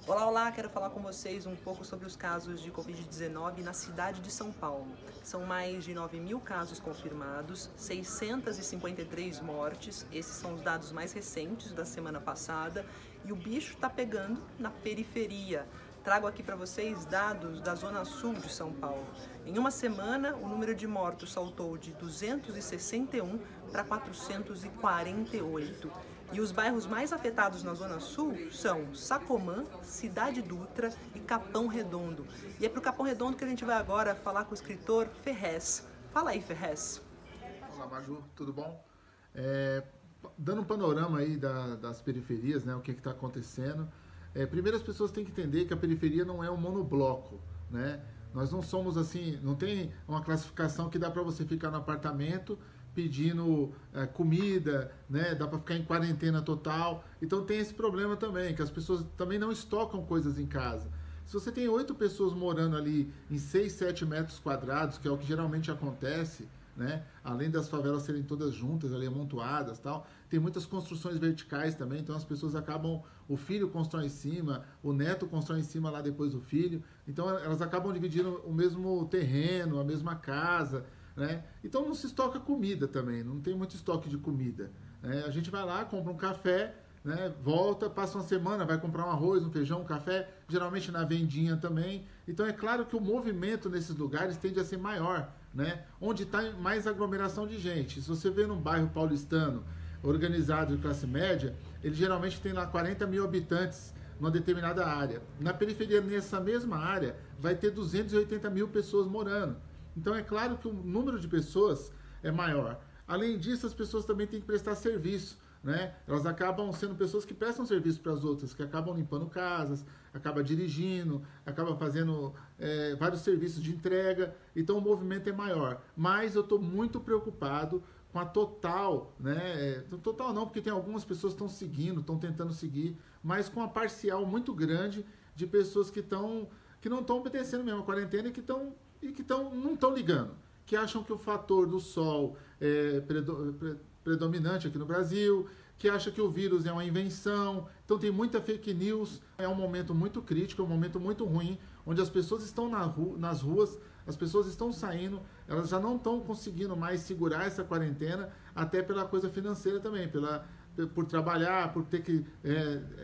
Olá, olá! Quero falar com vocês um pouco sobre os casos de Covid-19 na cidade de São Paulo. São mais de 9.000 casos confirmados, 653 mortes, esses são os dados mais recentes da semana passada, e o bicho está pegando na periferia. Trago aqui para vocês dados da zona sul de São Paulo. Em uma semana, o número de mortos saltou de 261 para 448. E os bairros mais afetados na Zona Sul são Sacomã, Cidade Dutra e Capão Redondo. E é para o Capão Redondo que a gente vai agora falar com o escritor Ferrez. Fala aí, Ferrez. Olá, Maju, tudo bom? Dando um panorama aí das periferias, né, o que está acontecendo. Primeiro as pessoas têm que entender que a periferia não é um monobloco, né? Nós não somos assim, não tem uma classificação que dá para você ficar no apartamento pedindo comida, né? Dá para ficar em quarentena total. Então tem esse problema também, que as pessoas também não estocam coisas em casa. Se você tem 8 pessoas morando ali em 6, 7 metros quadrados, que é o que geralmente acontece, né? Além das favelas serem todas juntas, ali amontoadas, tal, tem muitas construções verticais também, então as pessoas acabam, o filho constrói em cima, o neto constrói em cima lá depois do filho, então elas acabam dividindo o mesmo terreno, a mesma casa, né? Então não se estoca comida também, não tem muito estoque de comida, né? A gente vai lá, compra um café, né, volta, passa uma semana, vai comprar um arroz, um feijão, um café, geralmente na vendinha também. Então é claro que o movimento nesses lugares tende a ser maior, né? Onde está mais aglomeração de gente. Se você vê num bairro paulistano organizado de classe média, ele geralmente tem lá 40 mil habitantes numa determinada área. Na periferia, nessa mesma área, vai ter 280 mil pessoas morando. Então é claro que o número de pessoas é maior. Além disso, as pessoas também têm que prestar serviço, né? Elas acabam sendo pessoas que prestam serviço para as outras, que acabam limpando casas, acabam dirigindo, acabam fazendo vários serviços de entrega. Então o movimento é maior. Mas eu estou muito preocupado com a total, né? Total não, porque tem algumas pessoas que estão seguindo, estão tentando seguir, mas com a parcial muito grande de pessoas que não estão obedecendo mesmo a quarentena e que não estão ligando, que acham que o fator do sol é predominante aqui no Brasil, que acha que o vírus é uma invenção. Então tem muita fake news. É um momento muito crítico, é um momento muito ruim, onde as pessoas estão nas ruas, as pessoas estão saindo, elas já não estão conseguindo mais segurar essa quarentena, até pela coisa financeira também, por trabalhar, por ter que